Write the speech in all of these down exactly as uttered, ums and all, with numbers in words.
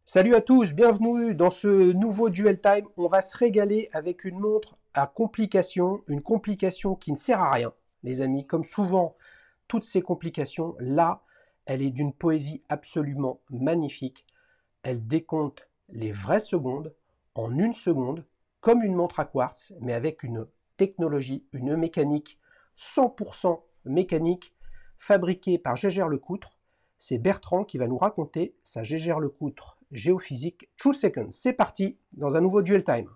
Salut à tous, bienvenue dans ce nouveau Duel Time. On va se régaler avec une montre à complication, une complication qui ne sert à rien, les amis. Comme souvent, toutes ces complications, là, elle est d'une poésie absolument magnifique. Elle décompte les vraies secondes en une seconde, comme une montre à quartz, mais avec une technologie, une mécanique cent pour cent mécanique, fabriquée par Gégère Lecoutre. C'est Bertrand qui va nous raconter sa Gégère Lecoutre géophysique True Seconds. C'est parti dans un nouveau Duel Time.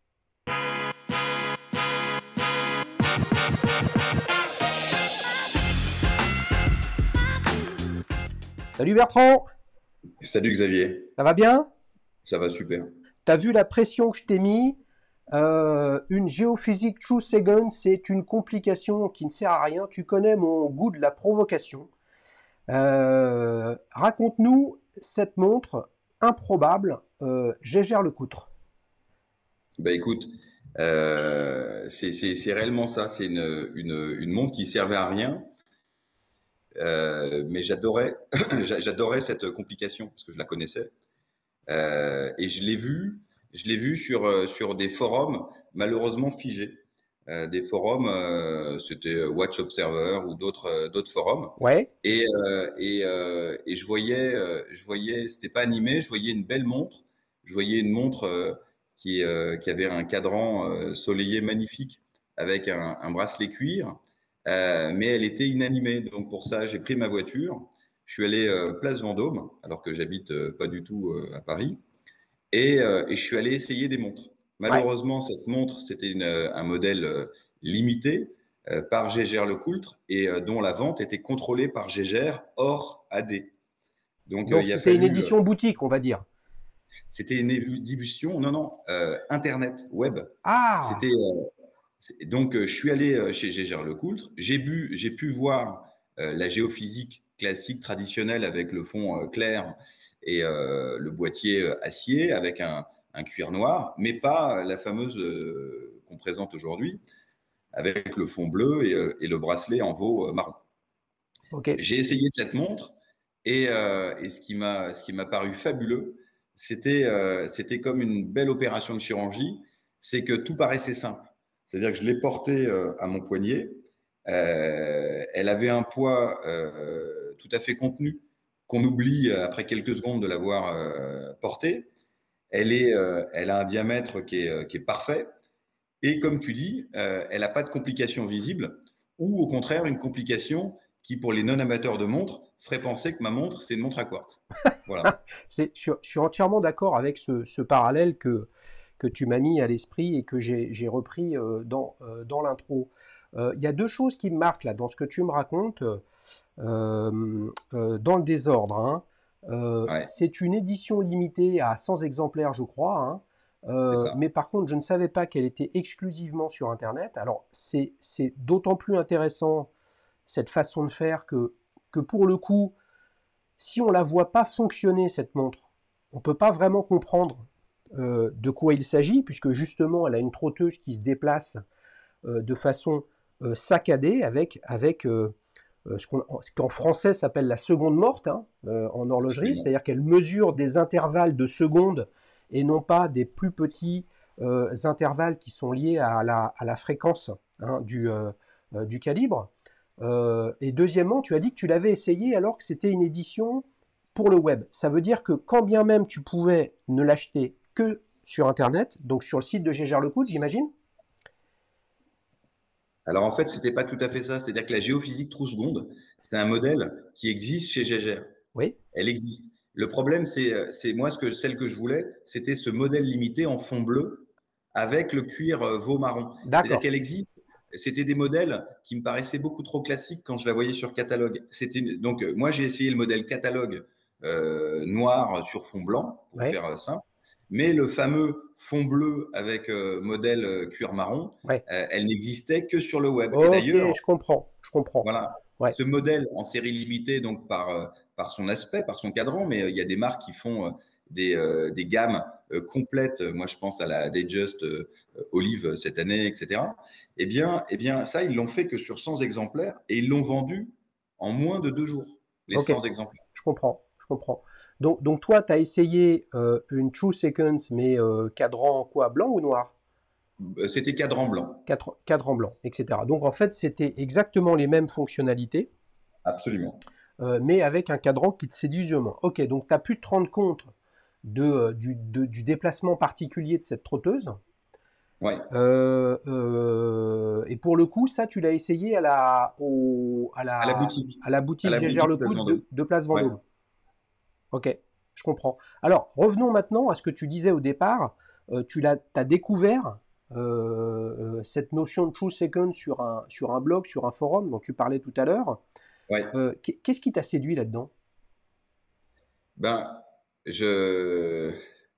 Salut Bertrand, Salut Xavier, ça va bien? ça va super. T'as vu la pression que je t'ai mis? Euh, une géophysique True Second, c'est une complication qui ne sert à rien. Tu connais mon goût de la provocation. Euh, Raconte-nous cette montre improbable, euh, Gégère Lecoutre. Bah écoute, euh, c'est c'est- c'est réellement ça, c'est une, une, une montre qui servait à rien, euh, mais j'adorais j'a- j'adorais cette complication parce que je la connaissais. Euh, et je l'ai vue, je l'ai vue sur, euh, sur des forums malheureusement figés. Euh, des forums, euh, c'était Watch Observer ou d'autres euh, d'autres forums. Ouais, Et, euh, et, euh, et je voyais, euh, je voyais, c'était pas animé, je voyais une belle montre. Je voyais une montre euh, qui, euh, qui avait un cadran euh, soleillé magnifique avec un, un bracelet cuir, euh, mais elle était inanimée. Donc pour ça, j'ai pris ma voiture, je suis allé euh, place Vendôme, alors que j'habite euh, pas du tout euh, à Paris, et, euh, et je suis allé essayer des montres. ouais. Malheureusement, cette montre, c'était une, euh, un modèle euh, limité euh, par Gégère Lecoultre et euh, dont la vente était contrôlée par Gégère hors A D. Donc, euh, Donc il a c'était une fallu. euh, édition boutique, on va dire. C'était une distribution, non, non, euh, Internet, web. Ah, C'était euh, c'est- donc, euh, je suis allé euh, chez Gégère Lecoultre. J'ai bu, j'ai pu voir euh, la géophysique classique traditionnelle avec le fond euh, clair et euh, le boîtier euh, acier avec un, un cuir noir, mais pas la fameuse euh, qu'on présente aujourd'hui avec le fond bleu et, euh, et le bracelet en veau euh, marron. ok. J'ai essayé cette montre et, euh, et ce qui m'a ce qui m'a paru fabuleux, c'était euh, c'était comme une belle opération de chirurgie, c'est que tout paraissait simple. C'est-à-dire que je l'ai portée euh, à mon poignet. Euh, elle avait un poids euh, tout à fait contenu qu'on oublie euh, après quelques secondes de l'avoir euh, portée. Elle est, euh, elle a un diamètre qui est, euh, qui est parfait. Et comme tu dis, euh, elle n'a pas de complications visibles, ou au contraire une complication qui, pour les non-amateurs de montres, ferait penser que ma montre, c'est une montre à quartz. Voilà. C'est, je, suis, je suis entièrement d'accord avec ce, ce parallèle que, que tu m'as mis à l'esprit et que j'ai j'ai repris euh, dans, euh, dans l'intro. Euh, Il y a deux choses qui me marquent là dans ce que tu me racontes, euh, euh, dans le désordre, hein. Euh, Ouais, c'est une édition limitée à cent exemplaires, je crois, hein. c'est Euh, ça. mais par contre, je ne savais pas qu'elle était exclusivement sur Internet. Alors, c'est c'est d'autant plus intéressant cette façon de faire que, que pour le coup, si on la voit pas fonctionner cette montre, on peut pas vraiment comprendre euh, de quoi il s'agit, puisque justement elle a une trotteuse qui se déplace euh, de façon euh, saccadée avec, avec euh, euh, ce qu'on- ce qu'en français s'appelle la seconde morte, hein, euh, en horlogerie, Absolument. c'est-à-dire qu'elle mesure des intervalles de secondes et non pas des plus petits euh, intervalles qui sont liés à la, à la fréquence, hein, du, euh, euh, du calibre. Euh, et deuxièmement, tu as dit que tu l'avais essayé alors que c'était une édition pour le web. Ça veut dire que quand bien même tu pouvais ne l'acheter que sur Internet, donc sur le site de Gégère Lecoultre, j'imagine. Alors en fait, c'était pas tout à fait ça. C'est-à-dire que la géophysique True Seconde, c'est un modèle qui existe chez Gégère. Oui, Elle existe. Le problème, c'est, c'est moi, ce que, celle que je voulais, c'était ce modèle limité en fond bleu avec le cuir euh, veau marron. C'est-à-dire d'accord. qu'elle existe. C'était des modèles qui me paraissaient beaucoup trop classiques quand je la voyais sur catalogue. C'était donc euh, moi j'ai essayé le modèle catalogue euh, noir sur fond blanc pour Ouais, faire euh, simple, mais le fameux fond bleu avec euh, modèle euh, cuir marron, ouais. euh, elle n'existait que sur le web. Et Ok, d'ailleurs, je comprends, je comprends. voilà. Ouais. Ce modèle en série limitée, donc par, euh, par son aspect, par son cadran, mais euh, il y a des marques qui font euh, des, euh, des gammes euh, complètes. Moi, je pense à la Datejust euh, Olive cette année, et cetera. Eh bien, eh bien, ça, ils l'ont fait que sur cent exemplaires et ils l'ont vendu en moins de deux jours, les Ok, cent exemplaires. je comprends, je comprends. Donc, donc toi, tu as essayé euh, une True Seconds, mais euh, cadran quoi, blanc ou noir? Euh, C'était cadran blanc, Cadre- Cadran blanc, et cetera. Donc en fait, c'était exactement les mêmes fonctionnalités, absolument. euh, mais avec un cadran qui te séduisait moins. Ok, donc tu as pu te rendre compte de, euh, du, de- du déplacement particulier de cette trotteuse. Ouais, Euh, euh, et pour le coup, ça, tu l'as essayé à la, au- à à la la, boutique, à la à boutique la Gégère boutique Le Place Coude Vendôme. de, de Place Ouais, Vendôme. Ok, je comprends. Alors, revenons maintenant à ce que tu disais au départ. Euh, tu l'as, t'as découvert euh, euh, cette notion de True Second sur un, sur un blog, sur un forum dont tu parlais tout à l'heure. ouais. Euh, qu'est-ce qui t'a séduit là-dedans? Ben, je,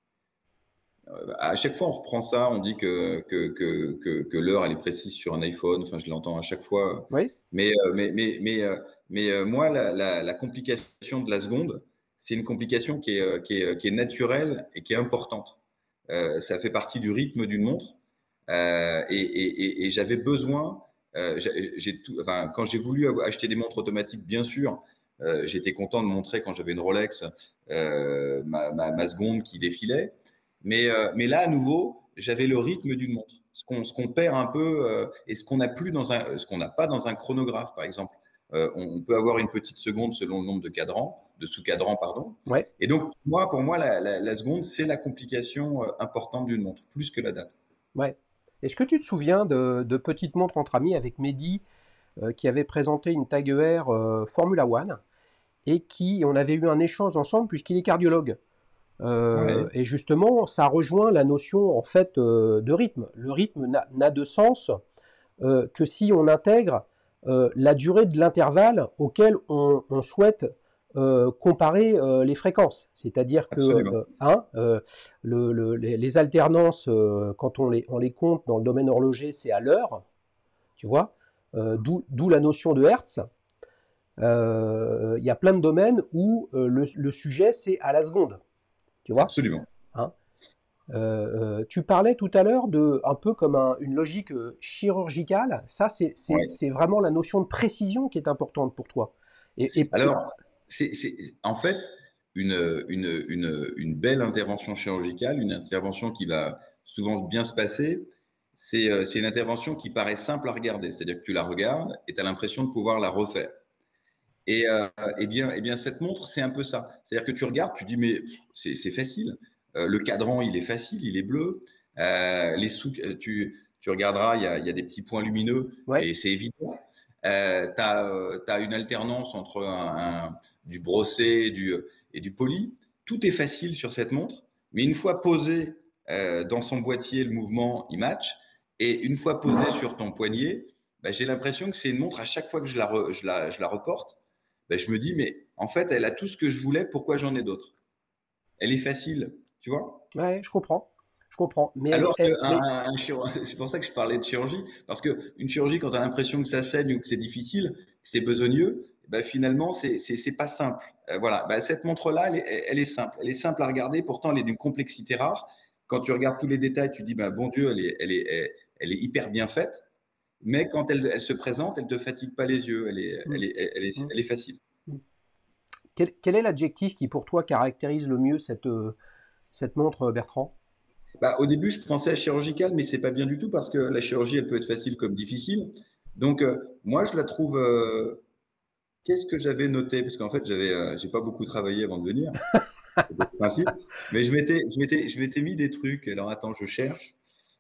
à chaque fois, on reprend ça, on dit que, que, que, que, que l'heure, elle est précise sur un iPhone. Enfin, je l'entends à chaque fois. Oui, Mais, euh, mais, mais, mais, euh, mais euh, moi, la, la, la complication de la seconde, c'est une complication qui est, euh, qui est, qui est naturelle et qui est importante. Euh, ça fait partie du rythme d'une montre. Euh, et et, et, et j'avais besoin, euh, j'ai j'ai tout, enfin, quand j'ai voulu acheter des montres automatiques, bien sûr, euh, j'étais content de montrer quand j'avais une Rolex euh, ma, ma, ma seconde qui défilait. Mais, euh, mais là, à nouveau, j'avais le rythme d'une montre. Ce qu'on ce qu'on perd un peu euh, et ce qu'on n'a plus dans un, ce qu'on n'a pas dans un chronographe, par exemple. Euh, on, on, peut avoir une petite seconde selon le nombre de cadrans, de sous-cadrans, pardon. ouais, Et donc, moi, pour moi, la, la, la seconde, c'est la complication euh, importante d'une montre, plus que la date. ouais. Est-ce que tu te souviens de, de petites montres entre amis avec Mehdi euh, qui avait présenté une Tag Heuer euh, Formula One et qui, on avait eu un échange ensemble puisqu'il est cardiologue. Euh, Ouais, et justement, ça rejoint la notion en fait euh, de rythme. Le rythme n'a de sens euh, que si on intègre euh, la durée de l'intervalle auquel on, on souhaite euh, comparer euh, les fréquences. C'est-à-dire que absolument. euh, un, euh, le, le, les, les, alternances, euh, quand on les, on les compte dans le domaine horloger, c'est à l'heure, tu vois, euh, d'où la notion de Hertz. Euh, Il y a plein de domaines où euh, le, le sujet, c'est à la seconde, tu vois. Absolument. Hein. Euh, euh, tu parlais tout à l'heure de un peu comme un- une logique euh, chirurgicale. Ça, c'est c'est- Ouais. c'est vraiment la notion de précision qui est importante pour toi. Et, et- et- Alors, c'est c'est- en fait une, une, une, une belle intervention chirurgicale, une intervention qui va souvent bien se passer. C'est euh, c'est une intervention qui paraît simple à regarder, c'est-à-dire que tu la regardes et tu as l'impression de pouvoir la refaire. Et, euh, eh bien, eh bien, cette montre, c'est un peu ça. C'est-à-dire que tu regardes, tu dis, mais c'est c'est facile. Euh, le cadran, il est facile, il est bleu. Euh, les sous, tu, tu regarderas, il y a, il y a des petits points lumineux ouais, et c'est évident. Euh, tu as une alternance entre un, un- du brossé du, et du poli. Tout est facile sur cette montre, mais une fois posé euh, dans son boîtier, le mouvement, il match. Et une fois posé sur ton poignet, bah, j'ai l'impression que c'est une montre, à chaque fois que je la, re, je la, je la reporte, ben, je me dis, mais en fait, elle a tout ce que je voulais, pourquoi j'en ai d'autres? Elle est facile, tu vois? ouais, je comprends, je comprends. Mais elle est, Alors elle- qu'un mais un, un chirurgien, c'est pour ça que je parlais de chirurgie, parce qu'une chirurgie, quand tu as l'impression que ça saigne ou que c'est difficile, que c'est besogneux, ben finalement, c'est c'est pas simple. Euh, voilà, ben, cette montre-là, elle, est- elle est simple. Elle est simple à regarder, pourtant, elle est d'une complexité rare. Quand tu regardes tous les détails, tu dis, ben, bon Dieu, elle est, elle est, elle, elle est hyper bien faite, mais quand elle, elle se présente, elle ne te fatigue pas les yeux, elle est, hum, elle est, elle est, hum, elle est facile. hum. Quel, quel est l'adjectif qui pour toi caractérise le mieux cette, euh, cette montre, Bertrand? Bah, au début, je pensais à chirurgical, mais c'est pas bien du tout parce que la chirurgie, elle peut être facile comme difficile. Donc, euh, moi, je la trouve. euh, Qu'est-ce que j'avais noté? Parce qu'en fait, j'avais, euh, j'ai pas beaucoup travaillé avant de venir, c'est le principe. Mais je m'étais, je m'étais, je m'étais mis des trucs. Alors, attends, je cherche.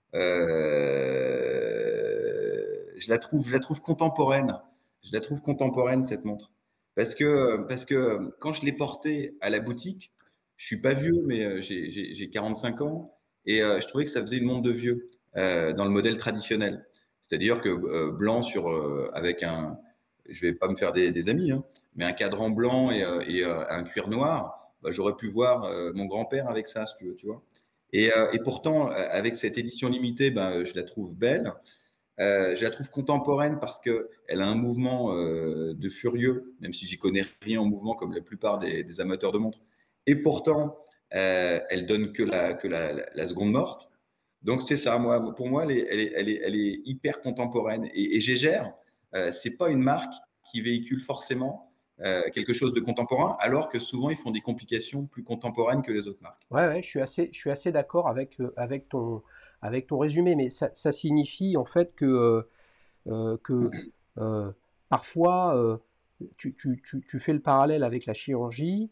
Euh, je la trouve, je la trouve contemporaine. Je la trouve contemporaine cette montre parce que parce que quand je l'ai portée à la boutique, je suis pas vieux, mais euh, j'ai j'ai- j'ai quarante-cinq ans et euh, je trouvais que ça faisait une montre de vieux euh, dans le modèle traditionnel. C'est-à-dire que euh, blanc sur euh, avec un, je vais pas me faire des, des amis, hein, mais un cadran blanc et, euh, et euh, un cuir noir, bah, j'aurais pu voir euh, mon grand-père avec ça, si tu veux, tu vois. Et, euh, et pourtant, euh, avec cette édition limitée, ben, je la trouve belle. Euh, je la trouve contemporaine parce qu'elle a un mouvement euh, de furieux, même si j'y connais rien en mouvement comme la plupart des, des amateurs de montres. Et pourtant, euh, elle donne que la, que la, la, la seconde morte. Donc c'est ça, moi, pour moi, elle est, elle est, elle est, elle est hyper contemporaine. Et, et Gégère, euh, c'est pas une marque qui véhicule forcément euh, quelque chose de contemporain, alors que souvent ils font des complications plus contemporaines que les autres marques. Ouais, ouais, je suis assez, je suis assez d'accord avec, euh, avec ton, avec ton résumé, mais ça, ça signifie en fait que, euh, euh, que euh, parfois euh, tu, tu- tu- tu fais le parallèle avec la chirurgie.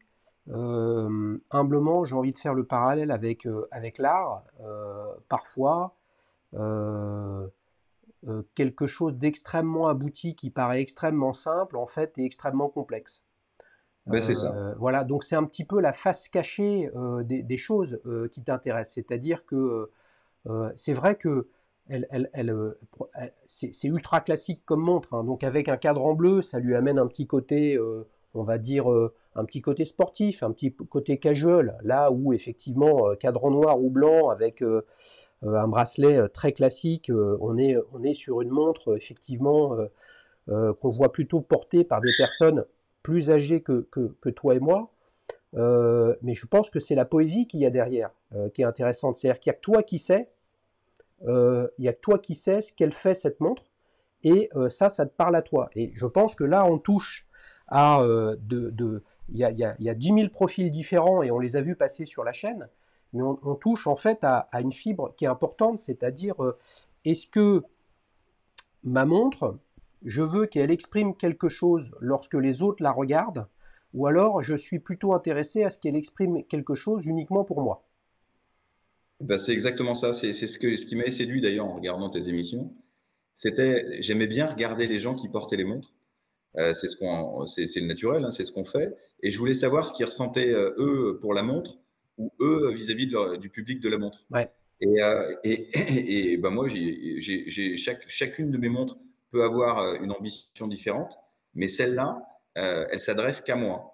Euh, humblement, j'ai envie de faire le parallèle avec, euh, avec l'art. Euh, parfois, euh, euh, quelque chose d'extrêmement abouti qui paraît extrêmement simple, en fait, est extrêmement complexe. Ben, c'est ça. Euh, voilà, donc c'est un petit peu la face cachée euh, des, des choses euh, qui t'intéressent. C'est-à-dire que euh, c'est vrai que elle, elle, elle, euh, elle- c'est c'est ultra classique comme montre, hein. Donc avec un cadran bleu, ça lui amène un petit côté, euh, on va dire, euh, un petit côté sportif, un petit côté casual. Là où effectivement, euh, cadran noir ou blanc avec euh, euh, un bracelet euh, très classique, euh, on est, on est sur une montre, euh, effectivement, euh, euh, qu'on voit plutôt portée par des personnes plus âgées que, que, que toi et moi. Euh, mais je pense que c'est la poésie qu'il y a derrière euh, qui est intéressante. C'est-à-dire qu'il n'y a que toi qui sais, euh, il n'y a que toi qui sais ce qu'elle fait cette montre, et euh, ça, ça te parle à toi. Et je pense que là, on touche à euh, de, de il y a, il y a, il y a dix mille profils différents et on les a vus passer sur la chaîne, mais on, on touche en fait à, à une fibre qui est importante, c'est-à-dire euh, est-ce que ma montre, je veux qu'elle exprime quelque chose lorsque les autres la regardent, ou alors je suis plutôt intéressé à ce qu'elle exprime quelque chose uniquement pour moi. Ben, c'est exactement ça. C'est c'est ce que, ce qui m'a séduit d'ailleurs en regardant tes émissions. C'était, j'aimais bien regarder les gens qui portaient les montres. Euh, c'est ce qu'on, c'est c'est le naturel, hein, c'est ce qu'on fait. Et je voulais savoir ce qu'ils ressentaient euh, eux pour la montre ou eux vis-à-vis de leur- du public de la montre. Ouais, Et, euh, et, et, et ben moi, j'ai, j'ai, j'ai- chaque, chacune de mes montres peut avoir euh, une ambition différente, mais celle-là, euh, elle s'adresse qu'à moi.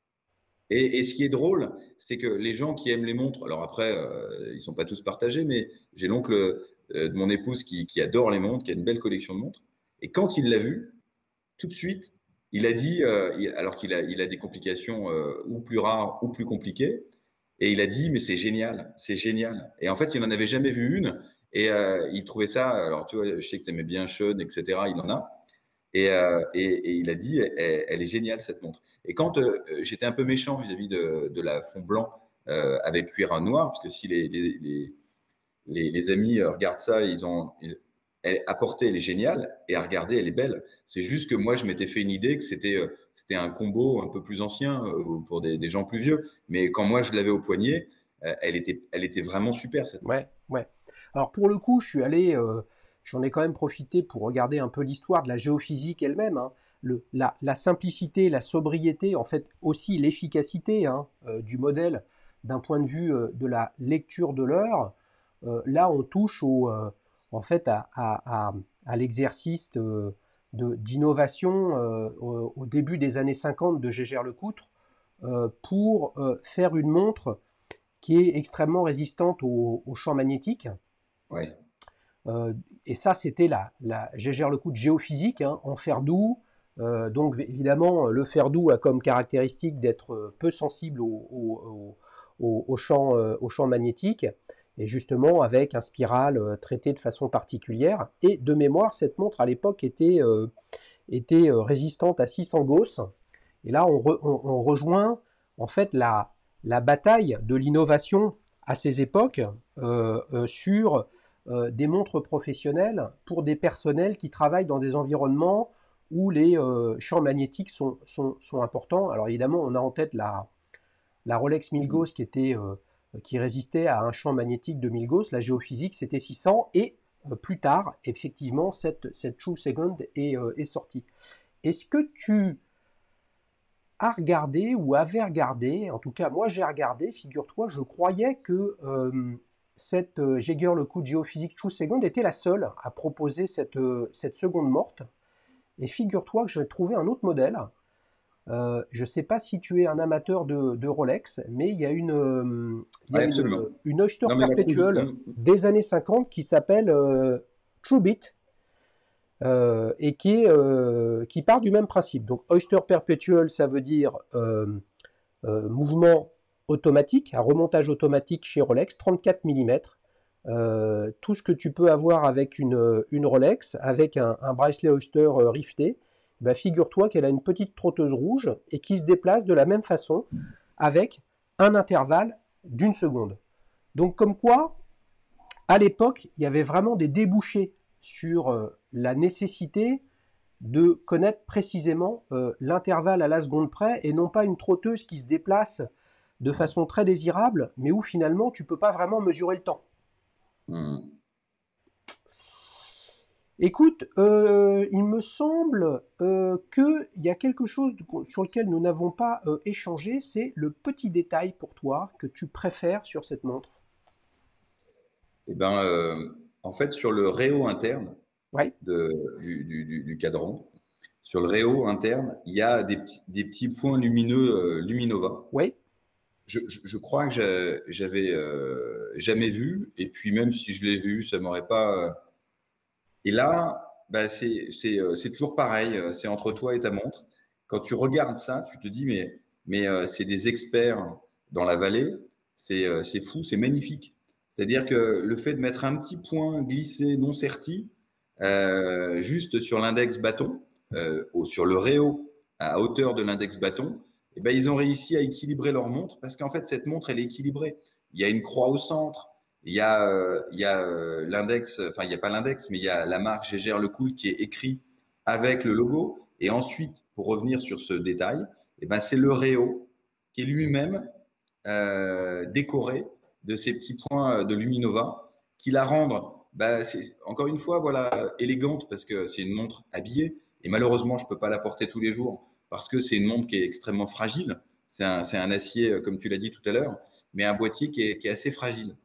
Et, et ce qui est drôle, c'est que les gens qui aiment les montres, alors après, euh, ils sont pas tous partagés, mais j'ai l'oncle euh, de mon épouse qui, qui adore les montres, qui a une belle collection de montres. Et quand il l'a vu, tout de suite, il a dit, euh, il- alors qu'il a, il a des complications euh, ou plus rares ou plus compliquées, et il a dit, mais c'est génial, c'est génial. Et en fait, il n'en avait jamais vu une, et euh, il trouvait ça, alors tu vois, je sais que tu aimais bien Sean, et cetera, il en a, et, euh, et, et il a dit, elle, elle est géniale cette montre. Et quand euh, j'étais un peu méchant vis-à-vis de, de la fond blanc euh, avec cuir noir, parce que si les, les, les, les, les amis euh, regardent ça, ils ont, ils- elle, à porter, elle est géniale, et à regarder, elle est belle. C'est juste que moi, je m'étais fait une idée que c'était euh, c'était un combo un peu plus ancien euh, pour des, des gens plus vieux. Mais quand moi, je l'avais au poignet, euh, elle était, elle était vraiment super cette montre. ouais, ouais. Alors pour le coup, je suis allé, euh, j'en ai quand même profité pour regarder un peu l'histoire de la géophysique elle-même, hein. Le, la, la simplicité, la sobriété, en fait aussi l'efficacité, hein, euh, du modèle d'un point de vue euh, de la lecture de l'heure. Euh, là, on touche au, euh, en fait à, à, à, à l'exercice de, de, d'innovation euh, au, au début des années cinquante de Gégère-Lecoutre euh, pour euh, faire une montre qui est extrêmement résistante au, au champ magnétique. Ouais. Euh, et ça, c'était la, la Gégère le coup de géophysique, hein, en fer doux. Euh, donc évidemment, le fer doux a comme caractéristique d'être peu sensible au, au, au, au champ, euh, au champ magnétique, et justement avec un spiral euh, traité de façon particulière. Et de mémoire, cette montre à l'époque était, euh, était euh, résistante à six cents Gauss. Et là, on, re, on, on rejoint en fait la, la bataille de l'innovation à ces époques euh, euh, sur euh, des montres professionnelles pour des personnels qui travaillent dans des environnements où les euh, champs magnétiques sont, sont, sont, importants. Alors évidemment, on a en tête la, la Rolex mille Gauss qui, était, euh, qui résistait à un champ magnétique de mille Gauss. La géophysique, c'était six cents. Et euh, plus tard, effectivement, cette, cette True Second est, euh, est sortie. Est-ce que tu a regardé ou avait regardé, en tout cas moi j'ai regardé, figure-toi, je croyais que euh, cette euh, Jaeger-LeCoultre Geophysics True Second était la seule à proposer cette, euh, cette seconde morte. Et figure-toi que j'ai trouvé un autre modèle. Euh, je ne sais pas si tu es un amateur de, de Rolex, mais il y a une, euh, il y a Ouais, une, absolument. une Oyster Non, mais la couche, Perpetual des années cinquante qui s'appelle euh, TrueBit, euh, et qui, est, euh, qui part du même principe. Donc Oyster Perpetual, ça veut dire euh, euh, mouvement automatique, un remontage automatique chez Rolex, trente-quatre millimètres. Euh, tout ce que tu peux avoir avec une, une Rolex, avec un, un bracelet Oyster euh, rifté, Ben, figure-toi qu'elle a une petite trotteuse rouge et qui se déplace de la même façon avec un intervalle d'une seconde. Donc comme quoi, à l'époque, il y avait vraiment des débouchés sur euh, la nécessité de connaître précisément euh, l'intervalle à la seconde près et non pas une trotteuse qui se déplace de façon très désirable, mais où finalement tu ne peux pas vraiment mesurer le temps. Mmh. Écoute, euh, il me semble euh, qu'il y a quelque chose sur lequel nous n'avons pas euh, échangé, c'est le petit détail pour toi que tu préfères sur cette montre. Eh ben, euh, en fait, sur le réo interne Ouais, de, du, du- du- du cadran, sur le réo interne, il y a des, petits- des petits points lumineux euh, Luminova. ouais, Je, je- je crois que j'a- j'avais euh, jamais vu, et puis même si je l'ai vu, ça m'aurait pas. euh, Et là, bah, c'est c'est, euh, c'est toujours pareil, euh, c'est entre toi et ta montre. Quand tu regardes ça, tu te dis, mais, mais euh, c'est des experts dans la vallée, c'est euh, c'est fou, c'est magnifique. C'est-à-dire que le fait de mettre un petit point glissé non serti, euh, juste sur l'index bâton, euh, au- sur le réo à hauteur de l'index bâton, eh ben, ils ont réussi à équilibrer leur montre parce qu'en fait, cette montre, elle est équilibrée. Il y a une croix au centre, il y a, euh, il y a euh, l'index, enfin, il n'y a pas l'index, mais il y a la marque G G R Le Cool qui est écrit avec le logo. Et ensuite, pour revenir sur ce détail, eh ben, c'est le réo qui est lui-même euh, décoré de ces petits points de Luminova qui la rendent, bah, c'est, encore une fois, voilà, élégante parce que c'est une montre habillée. Et malheureusement, je ne peux pas la porter tous les jours parce que c'est une montre qui est extrêmement fragile. C'est un, c'est un acier, comme tu l'as dit tout à l'heure, mais un boîtier qui est, qui est assez fragile.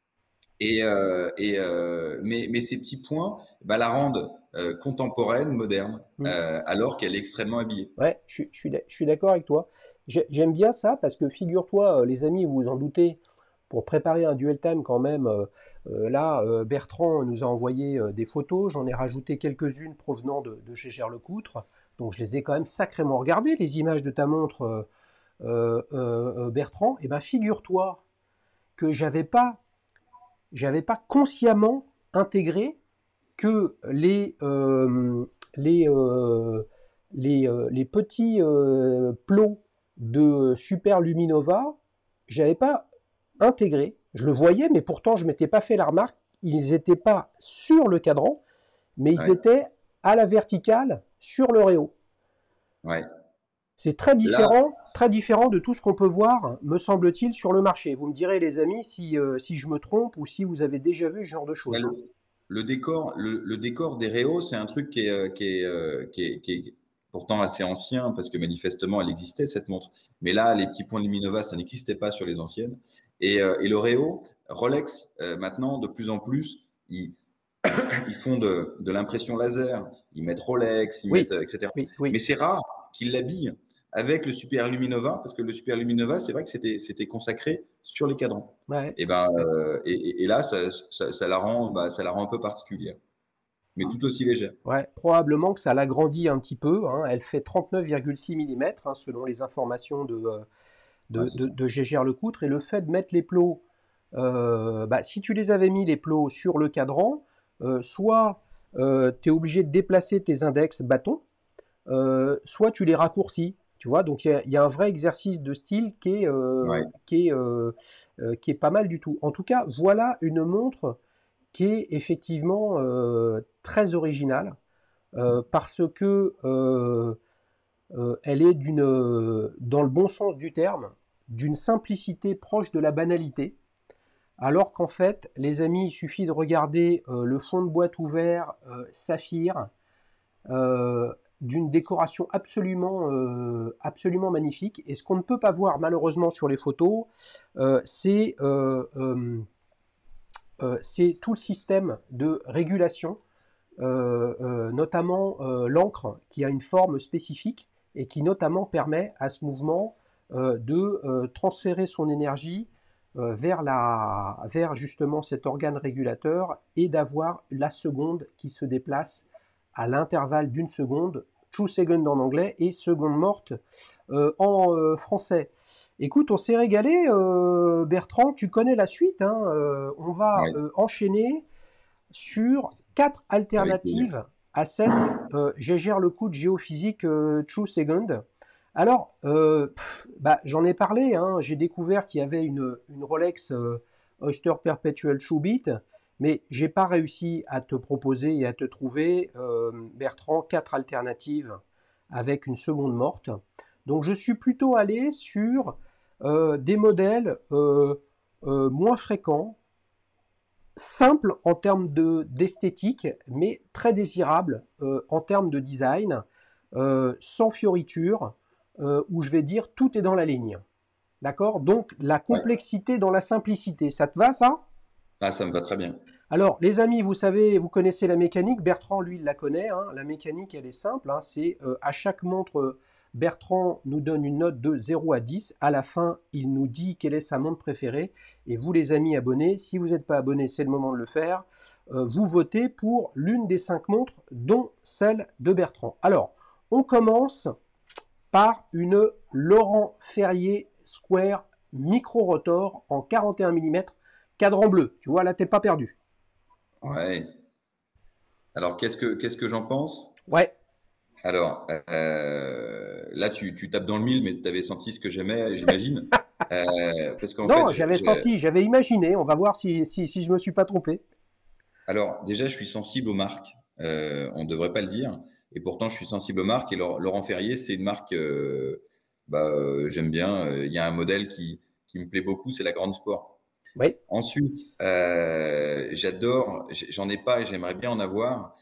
Et, euh, et euh, mais, mais, ces petits points bah, la rendent euh, contemporaine, moderne, mm. euh, alors qu'elle est extrêmement habillée. Ouais, je, je suis, je suis d'accord avec toi. J'ai- J'aime bien ça parce que figure-toi, euh, les amis, vous vous en doutez, pour préparer un duel time quand même, euh, euh, là, euh, Bertrand nous a envoyé euh, des photos, j'en ai rajouté quelques-unes provenant de, de chez Gerlecoutre, donc je les ai quand même sacrément regardées, les images de ta montre, euh, euh, euh, euh, Bertrand. Et ben figure-toi que j'avais pas, j'avais pas consciemment intégré que les, euh, les, euh, les, euh, les petits euh, plots de Super Luminova, j'avais pas intégré. Je le voyais, mais pourtant je m'étais pas fait la remarque. Ils n'étaient pas sur le cadran, mais ils Ouais, étaient à la verticale sur le réo. ouais. C'est très Là, différent, très différent de tout ce qu'on peut voir, me semble-t-il, sur le marché. Vous me direz, les amis, si, euh, si je me trompe ou si vous avez déjà vu ce genre de bah, choses. le, le décor, le, le décor des Réaux, c'est un truc qui est, euh, qui, est, euh, qui, est, qui est pourtant assez ancien parce que manifestement, elle existait cette montre. Mais là, les petits points Luminova, ça n'existait pas sur les anciennes. Et, euh, et le Réo, Rolex, euh, maintenant, de plus en plus, ils, ils font de, de l'impression laser, ils mettent Rolex, ils mettent, Oui, euh, et cetera. oui, Mais oui. c'est rare qu'ils l'habillent avec le Super Luminova, parce que le Super Luminova, c'est vrai que c'était, c'était consacré sur les cadrans. Ouais, Et, ben, ouais. euh, et, et, là, ça, ça, ça la rend, bah, ça la rend un peu particulière, mais tout aussi légère. Ouais, probablement que ça l'agrandit un petit peu, hein. Elle fait trente-neuf virgule six millimètres, hein, selon les informations de, euh, Ouais, de, c'est de, ça. de Gégère Lecoutre. Et le fait de mettre les plots, euh, bah, si tu les avais mis les plots sur le cadran, euh, soit euh, tu es obligé de déplacer tes index bâtons, euh, soit tu les raccourcis. Tu vois, donc il y, a- il y a un vrai exercice de style qui est, Ouais, euh, qui est, euh, euh, qui est pas mal du tout. En tout cas, voilà une montre qui est effectivement euh, très originale euh, parce que euh, euh, elle est d'une, euh, dans le bon sens du terme, d'une simplicité proche de la banalité, alors qu'en fait, les amis, il suffit de regarder euh, le fond de boîte ouvert euh, saphir, euh, d'une décoration absolument, euh, absolument magnifique. Et ce qu'on ne peut pas voir malheureusement sur les photos, euh, c'est euh, euh, euh, c'est tout le système de régulation, euh, euh, notamment euh, l'encre qui a une forme spécifique et qui notamment permet à ce mouvement euh, de euh, transférer son énergie euh, vers, la, vers justement cet organe régulateur et d'avoir la seconde qui se déplace à l'intervalle d'une seconde, two second en anglais et seconde morte euh, en euh, français. Écoute, on s'est régalé, euh, Bertrand, tu connais la suite, hein, euh, on va ouais, euh, enchaîner sur quatre avec plaisir. alternatives A sept, euh, Gégère le coup de géophysique euh, True Second. Alors, euh, pff, bah, j'en ai parlé, hein, j'ai découvert qu'il y avait une, une Rolex euh, Oyster Perpetual True Beat, mais j'ai pas réussi à te proposer et à te trouver, euh, Bertrand, quatre alternatives avec une seconde morte. Donc je suis plutôt allé sur euh, des modèles euh, euh, moins fréquents, simples en termes de, d'esthétique, mais très désirables euh, en termes de design, euh, sans fioritures, euh, où je vais dire tout est dans la ligne. D'accord? Donc la Ouais. complexité dans la simplicité. Ça te va ça? Ah, ça me va très bien. Alors, les amis, vous savez, vous connaissez la mécanique. Bertrand, lui, il la connaît, hein. La mécanique, elle est simple, hein. C'est euh, à chaque montre, euh, Bertrand nous donne une note de zéro à dix. À la fin, il nous dit quelle est sa montre préférée. Et vous, les amis abonnés, si vous n'êtes pas abonnés, c'est le moment de le faire. Euh, vous votez pour l'une des cinq montres, dont celle de Bertrand. Alors, on commence par une Laurent Ferrier Square Micro Rotor en quarante et un millimètres, cadran bleu. Tu vois, là, t'es pas perdu. Ouais. Alors, qu'est-ce que qu'est-ce que j'en pense? Ouais. Alors, euh, là, tu, tu tapes dans le mille, mais tu avais senti ce que j'aimais, j'imagine. Euh, parce qu'en fait, Non, je- j'avais je- senti, j'avais imaginé. On va voir si, si, si je me suis pas trompé. alors déjà, je suis sensible aux marques. Euh, on ne devrait pas le dire. Et pourtant, je suis sensible aux marques. Et Laurent Laurent Ferrier, c'est une marque, euh, bah, euh, j'aime bien. Euh, Il y a un modèle qui, qui me plaît beaucoup, c'est la Grande Sport. Oui, Ensuite, euh, j'adore, j- j'en ai pas et j'aimerais bien en avoir,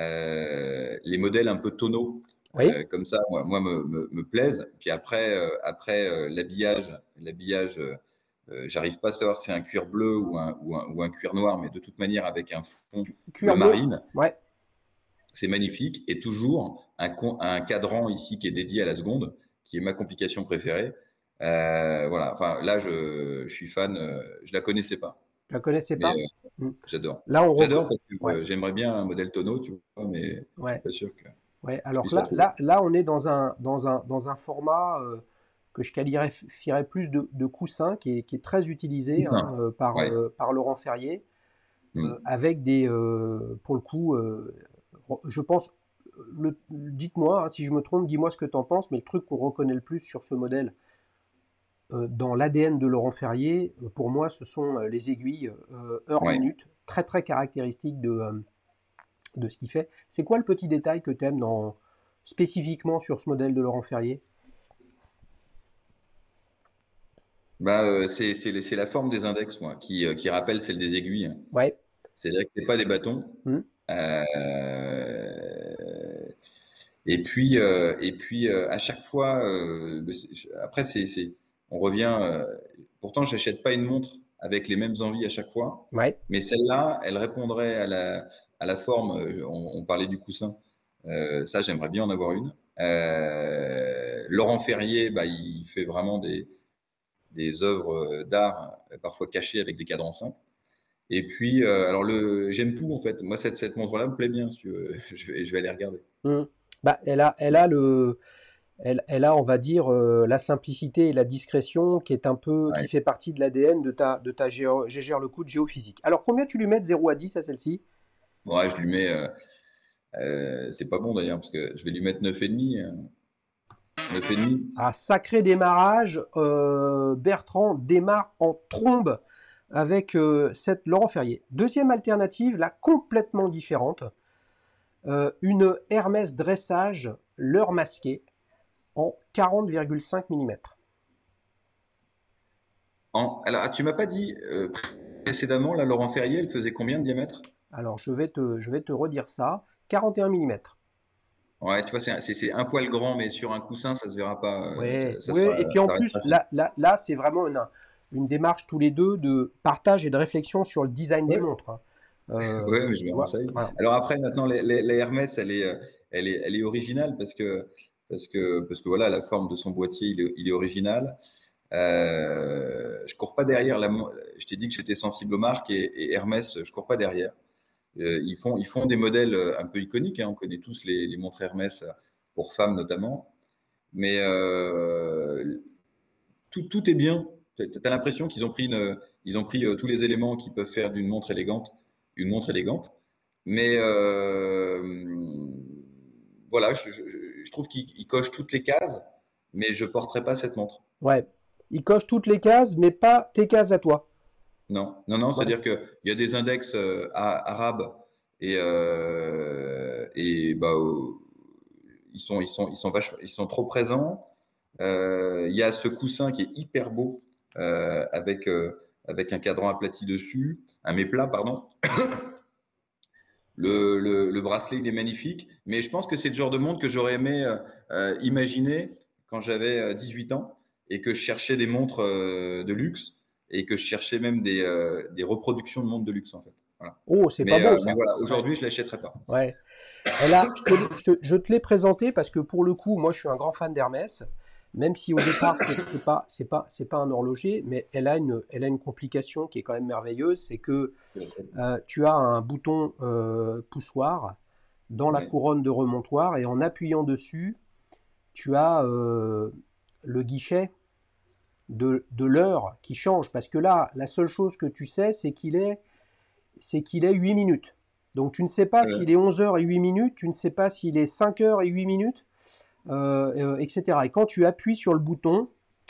euh, les modèles un peu tonneaux, oui. euh, comme ça, moi, moi, me, me, me plaisent. Puis après, euh, après euh, l'habillage, l'habillage, euh, euh, j'arrive pas à savoir si c'est un cuir bleu ou un, ou un, ou un cuir noir, mais de toute manière, avec un fond bleu Cuir bleu. marine, Ouais. c'est magnifique. Et toujours un, con- un cadran ici qui est dédié à la seconde, qui est ma complication préférée. Euh, voilà, enfin là, je, je suis fan, euh, je la connaissais pas. Tu la connaissais Mais pas? euh, Hmm. j'adore. Là, on J'adore reco- parce que Ouais, euh, j'aimerais bien un modèle tonneau, tu vois, mais je suis ouais, pas sûr que ouais. je Alors que puisse la là, trouver. là, là, on est dans un, dans un, dans un format euh, que je qualifierais plus de, de coussin, qui est, qui est très utilisé, hein, Coussin. euh, par, Ouais. euh, par Laurent Ferrier, euh, Mm. avec des, euh, pour le coup, euh, je pense, le, dites-moi, hein, si je me trompe, dis-moi ce que tu en penses, mais le truc qu'on reconnaît le plus sur ce modèle, euh, dans l'A D N de Laurent Ferrier, euh, pour moi, ce sont euh, les aiguilles euh, Ouais. heure-minute, très très caractéristiques de, euh, de ce qu'il fait. C'est quoi le petit détail que tu aimes dans, spécifiquement sur ce modèle de Laurent Ferrier? Bah, euh, c'est c'est c'est la forme des index, moi, qui, euh, qui rappelle celle des aiguilles. Ouais. C'est-à-dire que c'est pas des bâtons. Hmm. Euh, et puis, euh, et puis euh, à chaque fois, euh, le- après, c'est, c'est, on revient. Euh, pourtant, j'achète pas une montre avec les mêmes envies à chaque fois, Ouais. mais celle-là, elle répondrait à la, à la forme. euh, On, on parlait du coussin. Euh, ça, j'aimerais bien en avoir une. Euh, Laurent Ferrier, bah, il fait vraiment des, des œuvres d'art, euh, parfois cachées avec des cadrans simples. Et puis, euh, alors le, j'aime tout en fait. Moi, cette, cette montre-là me plaît bien, si tu veux. Je vais, je vais aller regarder. Hmm. Bah, elle a, elle a le, elle, elle a, on va dire, euh, la simplicité et la discrétion qui est un peu, qui Ouais. fait partie de l'A D N de ta, de ta géo, Gégère le coup de géophysique. Alors, combien tu lui mets de zéro à dix à celle-ci? Ouais, je lui mets. Euh, euh, c'est pas bon d'ailleurs, parce que je vais lui mettre neuf virgule cinq. euh, neuf virgule cinq. Ah, sacré démarrage. euh, Bertrand démarre en trombe avec euh, cette Laurent Ferrier. Deuxième alternative, là, complètement différente. Euh, une Hermès dressage, leurre masqué, en quarante virgule cinq millimètres. En, alors, ah, tu m'as pas dit euh, précédemment, là, Laurent Ferrier, elle faisait combien de diamètre? Alors, je vais te, je vais te redire ça. quarante et un millimètres. Ouais, tu vois, c'est un, c'est- c'est un poil grand, mais sur un coussin, ça se verra pas. euh, Ouais, ça, ça ouais. sera, Et puis en ça plus, restera fixe. là, là, là c'est vraiment une, une démarche tous les deux de partage et de réflexion sur le design des Ouais, montres, hein. Euh, ouais, mais je tu me vois, renseigne. voilà. Alors après, maintenant, les, les- les Hermès, elle est, euh, elle est, elle est originale parce que, parce que, parce que voilà, la forme de son boîtier, il est, il est original. Euh, je cours pas derrière la. Je t'ai dit que j'étais sensible aux marques et, et Hermès, je cours pas derrière. Euh, ils font, ils font des modèles un peu iconiques, hein. On connaît tous les, les montres Hermès pour femmes notamment. Mais euh, tout, tout est bien. Tu as l'impression qu'ils ont pris, une, ils ont pris euh, tous les éléments qui peuvent faire d'une montre élégante une montre élégante. Mais euh, voilà, je, je, je trouve qu'il il coche toutes les cases, mais je porterai pas cette montre. Ouais. Il coche toutes les cases, mais pas tes cases à toi. Non, non, non, Ouais. c'est-à-dire qu'il y a des index euh, a- arabes et, euh, et bah, euh, ils sont, ils sont, ils sont vach- ils sont trop présents. Euh, Il y a ce coussin qui est hyper beau euh, avec, euh, avec un cadran aplati dessus, un méplat, pardon. Le, le, le bracelet, il est magnifique, mais je pense que c'est le genre de montre que j'aurais aimé euh, euh, imaginer quand j'avais euh, dix-huit ans et que je cherchais des montres euh, de luxe et que je cherchais même des, euh, des reproductions de montres de luxe en fait. Voilà. Oh, c'est pas Mais, beau euh, mais ça. voilà, Ouais. aujourd'hui, je ne l'achèterai pas. Ouais. Elle a, je te, l'ai- je te- je te l'ai présenté parce que pour le coup, moi, je suis un grand fan d'Hermès. Même si au départ, c'est c'est pas, c'est pas, c'est pas un horloger, mais elle a une, elle a une complication qui est quand même merveilleuse, c'est que euh, tu as un bouton euh, poussoir dans la Ouais. couronne de remontoir et en appuyant dessus, tu as euh, le guichet de, de l'heure qui change. Parce que là, la seule chose que tu sais, c'est qu'il est, c'est qu'il est huit minutes. Donc tu ne sais pas Euh, s'il est onze heures et huit minutes, tu ne sais pas s'il est cinq heures et huit minutes, euh, euh, et cetera. Et quand tu appuies sur le bouton,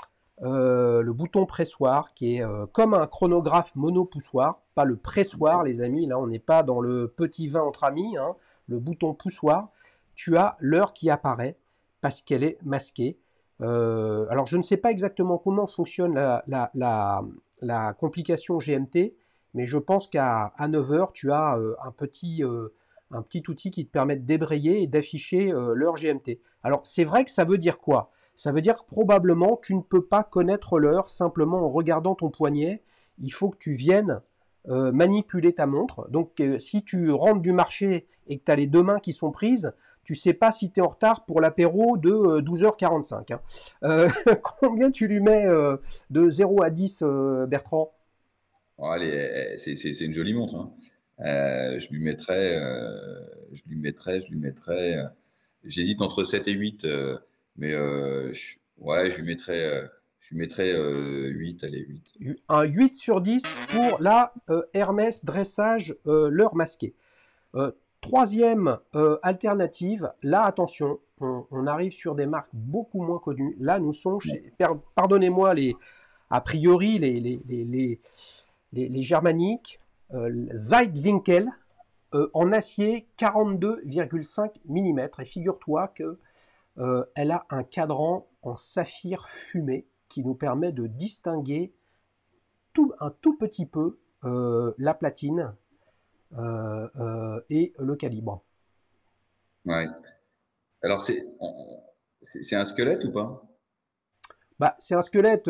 euh, le bouton pressoir, qui est euh, comme un chronographe mono-poussoir, pas le pressoir, les amis, là on n'est pas dans le petit vin entre amis, hein, le bouton poussoir, tu as l'heure qui apparaît parce qu'elle est masquée. Euh, alors je ne sais pas exactement comment fonctionne la, la, la, la complication G M T, mais je pense qu'à à neuf heures, tu as euh, un, petit, euh, un petit outil qui te permet de débrayer et d'afficher euh, l'heure G M T. Alors c'est vrai que ça veut dire quoi? Ça veut dire que probablement tu ne peux pas connaître l'heure simplement en regardant ton poignet. Il faut que tu viennes euh, manipuler ta montre. Donc euh, si tu rentres du marché et que tu as les deux mains qui sont prises, tu sais pas si tu es en retard pour l'apéro de euh, douze heures quarante-cinq. Hein. Euh, combien tu lui mets euh, de zéro à dix, euh, Bertrand? bon, allez, c'est c'est- c'est une jolie montre. Hein. Euh, je lui mettrais, euh, je lui mettrais, je lui mettrais. euh, J'hésite entre sept et huit, euh, mais euh, je, ouais, je lui mettrais, euh, je lui mettrais euh, huit, allez, huit. Un huit sur dix pour la euh, Hermès dressage euh, leurre masquée. Euh, troisième euh, alternative, là attention, on, on arrive sur des marques beaucoup moins connues. Là nous sommes chez, pardonnez-moi les, a priori les, les, les, les, les, les germaniques, euh, Zeitwinkel euh, en acier quarante-deux virgule cinq millimètres. Et figure-toi que euh, elle a un cadran en saphir fumé qui nous permet de distinguer tout, un tout petit peu euh, la platine euh, euh, et le calibre. Ouais. Alors c'est, on- c'est c'est un squelette ou pas? Bah, c'est un squelette,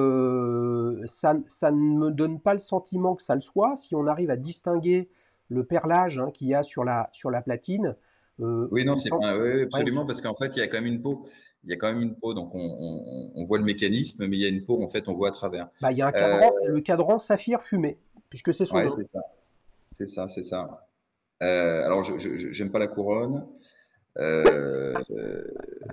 euh, ça, ça ne me donne pas le sentiment que ça le soit. Si on arrive à distinguer le perlage hein, qu'il y a sur la, sur la platine, euh, Oui, non, il me c'est semble, pas. Oui, oui, ouais, il me absolument, semble- parce qu'en fait, il y a quand même une peau. Il y a quand même une peau, donc on, on- on voit le mécanisme, mais il y a une peau, en fait, on voit à travers. bah, il y a un Euh, cadran, le cadran saphir fumé, puisque c'est son ouais, nom. c'est ça, c'est ça, c'est ça. Euh, alors, je, je- je- j'aime pas la couronne. Euh, euh,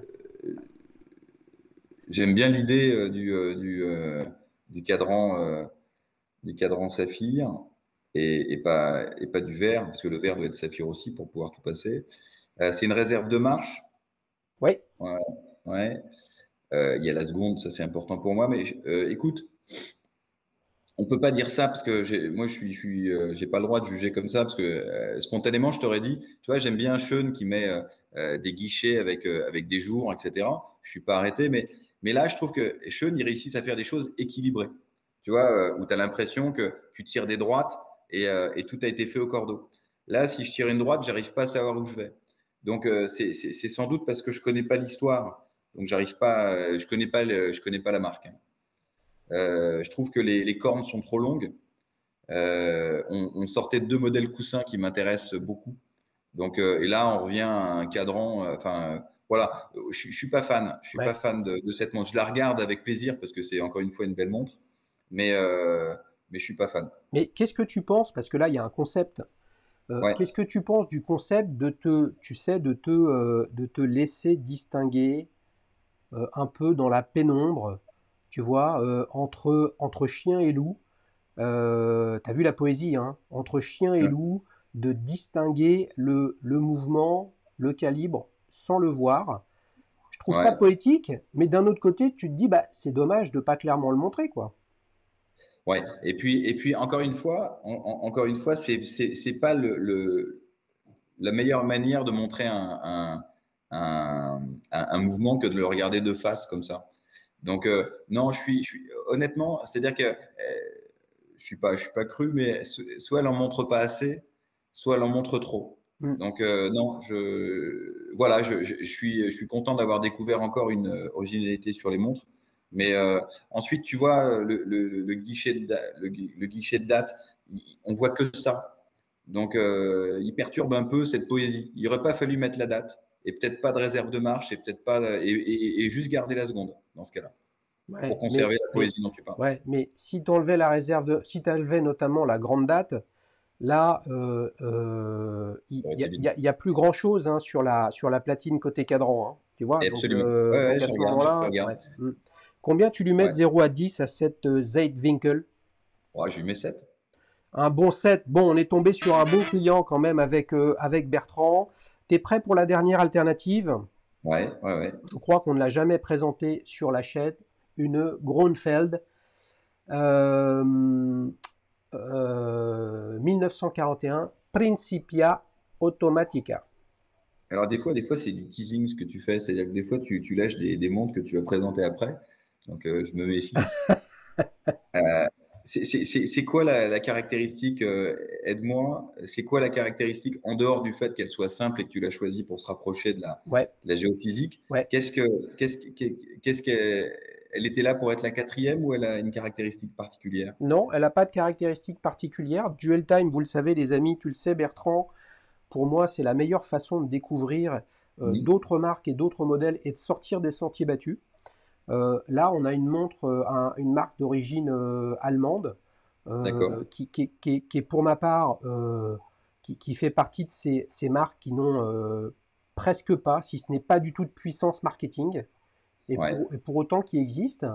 J'aime bien l'idée euh, du, euh, du, euh, du cadran, euh, du cadran saphir et, et pas, et pas du verre, parce que le verre doit être saphir aussi pour pouvoir tout passer. Euh, c'est une réserve de marche. Oui, Ouais, ouais. Euh, il y a la seconde, ça c'est important pour moi. Mais euh, écoute, on peut pas dire ça parce que j'ai, moi je suis, je suis, euh, j'ai pas le droit de juger comme ça parce que euh, spontanément je t'aurais dit, tu vois, j'aime bien Sean qui met euh, euh, des guichets avec euh, avec des jours, et cetera. Je suis pas arrêté, mais mais là je trouve que Sean il réussit à faire des choses équilibrées. Tu vois, euh, où tu as l'impression que tu tires des droites et, euh, et tout a été fait au cordeau. Là, si je tire une droite, j'arrive pas à savoir où je vais. Donc euh, c'est c'est- c'est sans doute parce que je connais pas l'histoire. Donc j'arrive pas, euh, je connais pas, le- je connais pas la marque. Hein. Euh, je trouve que les, les cornes sont trop longues. Euh, on, on sortait de deux modèles coussins qui m'intéressent beaucoup. Donc, euh, et là, on revient à un cadran. euh, Enfin, euh, voilà, je, je suis pas fan. Je suis pas ouais. fan de, de cette montre. Je la regarde avec plaisir parce que c'est encore une fois une belle montre, mais euh, mais je suis pas fan. Mais qu'est-ce que tu penses, parce que là il y a un concept, euh, Ouais, qu'est-ce que tu penses du concept de te, tu sais, de te, euh, de te laisser distinguer euh, un peu dans la pénombre, tu vois, euh, entre, entre chien et loup. Euh, t'as vu la poésie, hein? Entre chien et ouais, loup, de distinguer le, le mouvement, le calibre, sans le voir. Je trouve ça Ouais. poétique, mais d'un autre côté, tu te dis, bah, c'est dommage de pas clairement le montrer, quoi. Ouais. Et puis, et puis encore une fois, en- en- encore une fois, c'est, c'est, c'est pas le, le- la meilleure manière de montrer un, un, un, un- un mouvement que de le regarder de face comme ça. Donc, euh, non, je suis, je suis honnêtement, c'est-à-dire que euh, je suis pas, je suis pas cru, mais so- soit elle en montre pas assez, soit elle en montre trop. Mm. Donc, euh, non, je, voilà, je, je, je suis, je suis content d'avoir découvert encore une euh, originalité sur les montres. Mais euh, ensuite, tu vois, le, le, le guichet de, da- le, gui- le guichet de date, il- on voit que ça. Donc, euh, il perturbe un peu cette poésie. Il n'aurait pas fallu mettre la date et peut-être pas de réserve de marche et peut-être pas et, et- et juste garder la seconde dans ce cas-là pour Ouais, mais, conserver la mais, poésie dont tu parles. ouais, mais si tu enlevais la réserve de, si tu enlevais notamment la grande date, là, euh, euh, il Ça aurait n'y été a, y vite. a- y a plus grand-chose hein, sur la, sur la platine côté cadran, hein, tu vois, Et donc, absolument. euh, Ouais, ouais, donc à je ce regarde, je moment-là, regarde. ouais. Mm. Combien tu lui mets de Ouais. zéro à dix à cette euh, Zeitwinkel? Ouais, je lui mets sept. Un bon sept. Bon, on est tombé sur un bon client quand même avec, euh, avec Bertrand. T'es prêt pour la dernière alternative? Ouais, ouais, ouais. Je crois qu'on ne l'a jamais présenté sur la chaîne. Une Grönfeld euh, euh, mille neuf cent quarante et un Principia Automatica. Alors des fois, des fois, c'est du teasing ce que tu fais. C'est-à-dire que des fois, tu, tu lâches des, des montres que tu vas présenter après. Donc euh, je me méfie. Euh, c'est c'est- c'est- c'est quoi la, la caractéristique, euh, aide-moi, c'est quoi la caractéristique en dehors du fait qu'elle soit simple et que tu l'as choisie pour se rapprocher de la, Ouais, de la géophysique? ouais. Qu'est-ce que, qu'est-ce, que- qu'est-ce qu'elle elle était là pour être la quatrième ou elle a une caractéristique particulière? Non, elle n'a pas de caractéristiques particulières. Dual Time, vous le savez, les amis, tu le sais, Bertrand, pour moi, c'est la meilleure façon de découvrir euh, Mhm. d'autres marques et d'autres modèles et de sortir des sentiers battus. Euh, là, on a une montre, euh, un- une marque d'origine euh, allemande, euh, D'accord. qui, qui- qui est, qui est pour ma part, euh, qui, qui fait partie de ces, ces marques qui n'ont euh, presque pas, si ce n'est pas du tout de puissance marketing, et Ouais. pour, et pour autant qui existent.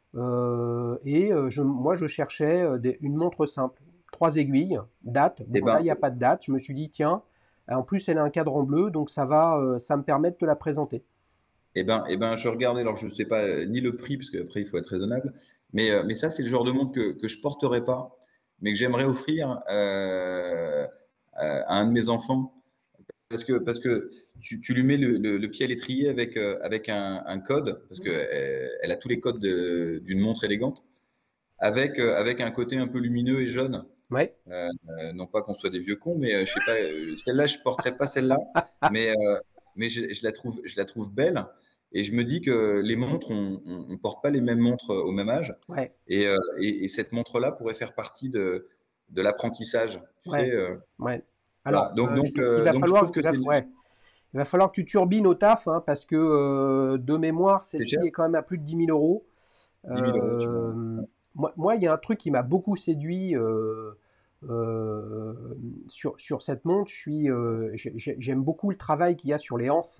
Euh, et euh, je, moi, je cherchais euh, des- une montre simple, trois aiguilles, date. Eh Bon, là, ben, il n'y a pas de date. Je me suis dit, tiens, en plus, elle a un cadre en bleu, donc ça va, euh, ça me permet de te la présenter. Eh ben, eh ben, je regardais, alors je ne sais pas euh, ni le prix, parce qu'après, il faut être raisonnable, mais, euh, mais ça, c'est le genre de montre que, que je porterai pas, mais que j'aimerais offrir euh, euh, à un de mes enfants. Parce que, parce que tu, tu lui mets le, le- le pied à l'étrier avec, euh, avec un, un code, parce qu'elle elle a tous les codes de- d'une montre élégante, avec, euh, avec un côté un peu lumineux et jaune. Ouais. Euh, euh, non pas qu'on soit des vieux cons, mais euh, je sais pas, euh, celle-là, je porterai pas celle-là, mais, euh, mais je, je la trouve, je la trouve belle. Et je me dis que les montres, on ne porte pas les mêmes montres au même âge. Ouais, Et, euh, et, et cette montre-là pourrait faire partie de, de l'apprentissage. Tu sais, ouais, euh, ouais. voilà. Alors, Donc, euh, je donc, te- il euh, va donc, je falloir, trouve il que va, c'est ouais, il va falloir que tu turbines au taf, hein, parce que euh, de mémoire, c'est cher, celle-ci est quand même à plus de dix mille euros. dix mille euros, tu vois. Euh, moi, moi, il y a un truc qui m'a beaucoup séduit euh, euh, sur, sur cette montre. Je suis, euh, j'ai- j'ai- j'aime beaucoup le travail qu'il y a sur les anses.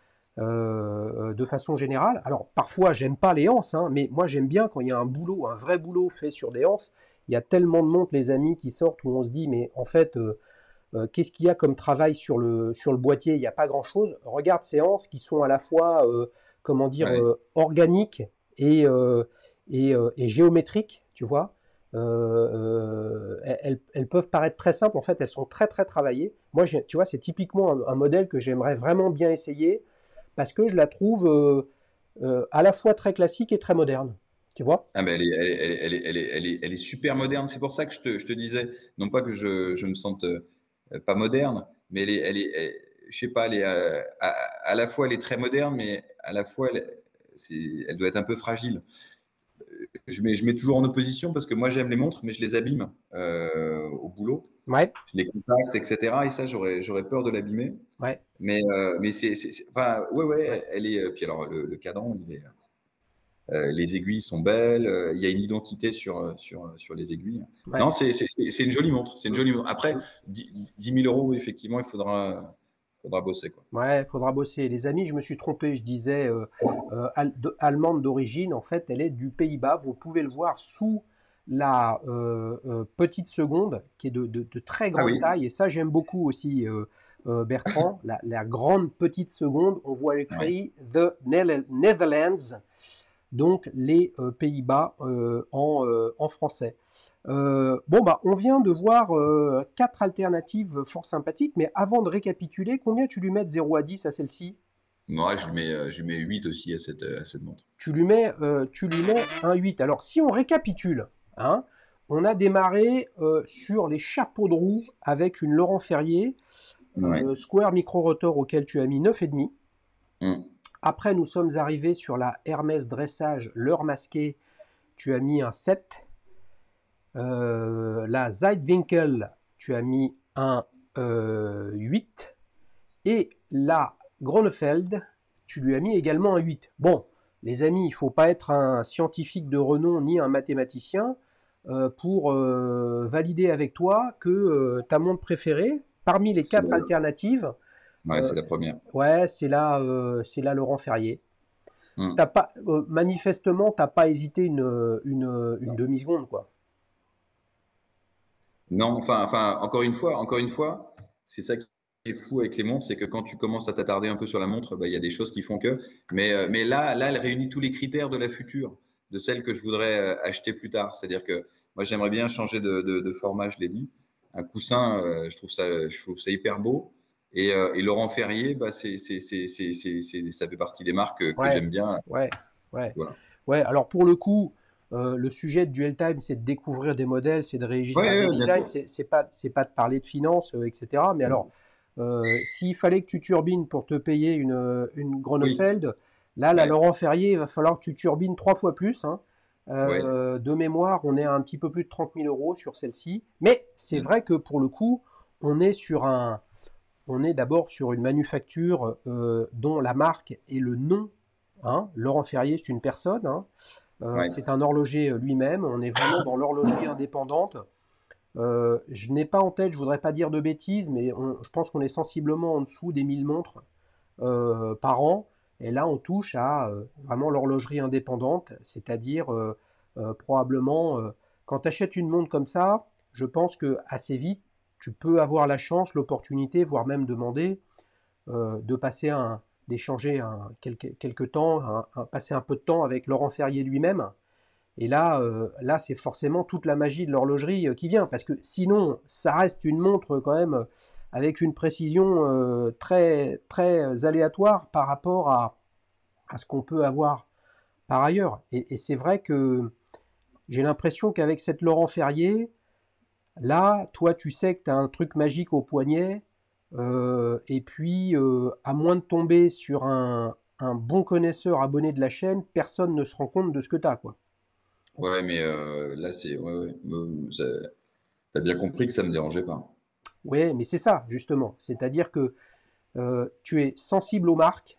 Euh, de façon générale. Alors parfois j'aime pas les anses, hein, mais moi j'aime bien quand il y a un boulot, un vrai boulot fait sur des anses. Il y a tellement de montres, les amis, qui sortent où on se dit mais en fait euh, euh, qu'est-ce qu'il y a comme travail sur le, sur le boîtier? Il n'y a pas grand-chose. Regarde ces anses qui sont à la fois euh, comment dire Ouais. euh, organiques et, euh, et, euh, et géométriques, tu vois. Euh, euh, elles, elles peuvent paraître très simples, en fait elles sont très très travaillées. Moi, j'ai- tu vois, c'est typiquement un, un modèle que j'aimerais vraiment bien essayer parce que je la trouve euh, euh, à la fois très classique et très moderne. Tu vois? Ah, mais elle est, elle est, elle est, elle est, elle est, elle est super moderne. C'est pour ça que je te, je te disais, non pas que je, je me sente euh, pas moderne, mais elle est, elle est, elle- je sais pas, elle est, euh, à, à la fois elle est très moderne, mais à la fois elle, c'est, elle doit être un peu fragile. Je mets, je mets toujours en opposition parce que moi j'aime les montres, mais je les abîme euh, au boulot. Ouais, Je les contacte, et cetera. Et ça, j'aurais, j'aurais peur de l'abîmer. ouais, Mais, euh, mais c'est, c'est, c'est- enfin, ouais, ouais, ouais, elle est. euh, Puis alors, le, le cadran, il est, euh, les aiguilles sont belles, euh, il y a une identité sur, euh, sur, euh, sur les aiguilles. ouais. Non, c'est c'est- c'est une jolie montre. C'est une Mm, jolie montre. Après, mm. dix mille euros, effectivement, il faudra, faudra bosser, quoi. Ouais, faudra bosser. Les amis, je me suis trompé. Je disais euh, euh, al- de- allemande d'origine. En fait, elle est du Pays-Bas. Vous pouvez le voir sous la euh, euh, petite seconde, qui est de, de- de très Ah grande oui, taille, et ça j'aime beaucoup aussi, euh, euh, Bertrand, la, la grande petite seconde, on voit ouais. écrit The Nel- Netherlands, donc les euh, Pays-Bas euh, en, euh, en français. Euh, bon, bah, on vient de voir euh, quatre alternatives fort sympathiques, mais avant de récapituler, combien tu lui mets de zéro à dix à celle-ci? Moi, je lui mets, euh, je lui mets huit aussi à cette, à cette montre. Tu lui mets, euh, tu lui mets un huit. Alors, si on récapitule, hein, on a démarré euh, sur les chapeaux de roue avec une Laurent Ferrier Ouais. euh, Square Micro Rotor auquel tu as mis neuf virgule cinq. Mm. Après, nous sommes arrivés sur la Hermès Dressage, l'heure masquée, tu as mis un sept. Euh, la Zeitwinkel, tu as mis un euh, huit. Et la Gronefeld, tu lui as mis également un huit. Bon, les amis, il ne faut pas être un scientifique de renom ni un mathématicien euh, pour euh, valider avec toi que euh, ta montre préférée, parmi les C'est quatre la, alternatives, ouais, euh, c'est la première. ouais, c'est la, euh, c'est la Laurent Ferrier. T'as Mm. pas, euh, manifestement, tu n'as pas hésité une, une, une demi-seconde, quoi. Non, enfin, enfin, encore une fois, encore une fois, c'est ça qui est fou avec les montres, c'est que quand tu commences à t'attarder un peu sur la montre, bah, il y a des choses qui font que. Mais, euh, mais là, là, elle réunit tous les critères de la future, de celle que je voudrais euh, acheter plus tard. C'est-à-dire que moi, j'aimerais bien changer de, de, de format, je l'ai dit. Un coussin, euh, je trouve ça, je trouve ça hyper beau. Et, euh, et Laurent Ferrier, bah, c'est, c'est, c'est, c'est, c'est, c'est- ça fait partie des marques que, que Ouais, j'aime bien. ouais, ouais. Voilà. Ouais, alors pour le coup, euh, le sujet de Duel Time, c'est de découvrir des modèles, c'est de Oui, réagir à des bien designs, sûr. c'est c'est pas, c'est pas de parler de finances, euh, et cetera. Mais alors, euh, s'il fallait que tu turbines pour te payer une, une Oui, Gronefeld, là, la ouais, Laurent Ferrier, il va falloir que tu turbines trois fois plus, hein. ouais. Euh, de mémoire, on est à un petit peu plus de trente mille euros sur celle-ci. Mais c'est Mm. vrai que pour le coup, on est sur un, on est d'abord sur une manufacture euh, dont la marque et le nom, hein, Laurent Ferrier, c'est une personne, hein, euh, Ouais. c'est un horloger euh, lui-même. On est vraiment dans l'horlogerie indépendante. Euh, je n'ai pas en tête, je voudrais pas dire de bêtises, mais on- je pense qu'on est sensiblement en dessous des mille montres euh, par an. Et là, on touche à euh, vraiment l'horlogerie indépendante, c'est-à-dire euh, euh, probablement, euh, quand tu achètes une montre comme ça, je pense que assez vite, tu peux avoir la chance, l'opportunité, voire même demander euh, de passer un, d'échanger un, quelques, quelques temps, un- un- passer un peu de temps avec Laurent Ferrier lui-même. Et là, euh, là c'est forcément toute la magie de l'horlogerie euh, qui vient, parce que sinon, ça reste une montre quand même euh, avec une précision euh, très, très aléatoire par rapport à, à ce qu'on peut avoir par ailleurs. Et, et c'est vrai que j'ai l'impression qu'avec cette Laurent Ferrier, là, toi, tu sais que tu as un truc magique au poignet, euh, et puis, euh, à moins de tomber sur un, un bon connaisseur abonné de la chaîne, personne ne se rend compte de ce que tu as, quoi. Ouais, mais euh, là, c'est. Ouais, ouais. Me- ça- T'as bien compris que ça me dérangeait pas. Oui, mais c'est ça, justement. C'est-à-dire que euh, tu es sensible aux marques,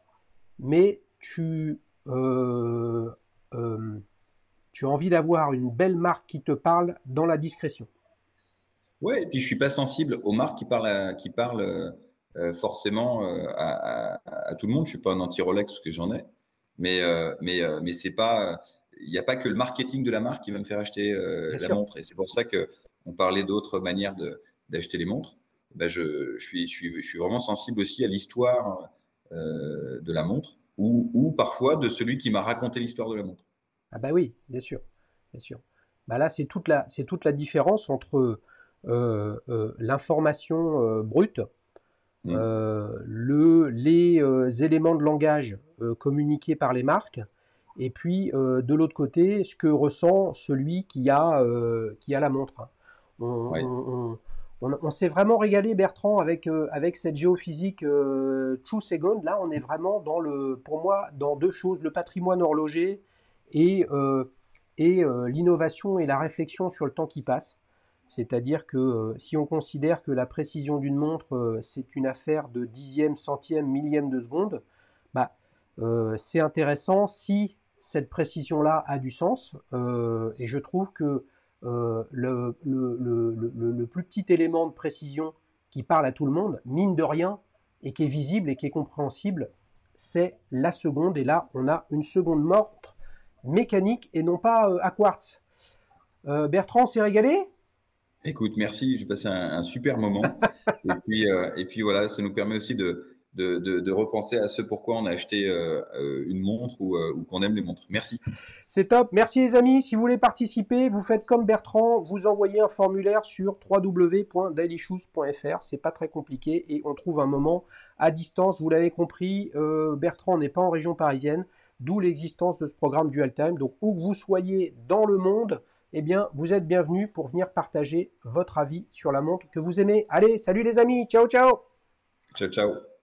mais tu, euh, euh, tu as envie d'avoir une belle marque qui te parle dans la discrétion. Ouais, et puis je suis pas sensible aux marques qui parlent, à- qui parlent euh, euh, forcément euh, à, à- à tout le monde. Je suis pas un anti-Rolex parce que j'en ai, mais euh, mais euh, mais c'est pas. Il n'y a pas que le marketing de la marque qui va me faire acheter euh, Bien la sûr. montre. Et c'est pour ça que on parlait d'autres manières de d'acheter les montres. Ben je, je suis je suis je suis vraiment sensible aussi à l'histoire euh, de la montre ou ou parfois de celui qui m'a raconté l'histoire de la montre. Ah bah oui, bien sûr, bien sûr. Bah là, c'est toute la, c'est toute la différence entre euh, euh, l'information euh, brute, Hmm. euh, le, les euh, éléments de langage euh, communiqués par les marques, et puis euh, de l'autre côté, ce que ressent celui qui a, euh, qui a la montre. On, Ouais. on- on- on- on s'est vraiment régalé, Bertrand, avec, euh, avec cette géophysique euh, True Second. Là, on est vraiment dans le, pour moi, dans deux choses, le patrimoine horloger et, euh, et euh, l'innovation et la réflexion sur le temps qui passe. C'est-à-dire que euh, si on considère que la précision d'une montre, euh, c'est une affaire de dixième, centième, millième de seconde, bah, euh, c'est intéressant si cette précision-là a du sens. Euh, et je trouve que euh, le, le- le- le- le plus petit élément de précision qui parle à tout le monde, mine de rien, et qui est visible et qui est compréhensible, c'est la seconde. Et là, on a une seconde morte mécanique et non pas euh, à quartz. Euh, Bertrand, s'est régalé? Écoute, merci, j'ai passé un, un super moment. Et puis, euh, et puis voilà, ça nous permet aussi de, de, de, de repenser à ce pourquoi on a acheté euh, euh, une montre ou, euh, ou qu'on aime les montres. Merci. C'est top. Merci les amis. Si vous voulez participer, vous faites comme Bertrand, vous envoyez un formulaire sur w w w point daily shoes point f r. C'est pas très compliqué et on trouve un moment à distance. Vous l'avez compris, euh, Bertrand n'est pas en région parisienne, d'où l'existence de ce programme Dual Time. Donc où que vous soyez dans le monde, eh bien, vous êtes bienvenus pour venir partager votre avis sur la montre que vous aimez. Allez, salut les amis. Ciao, ciao. Ciao, ciao.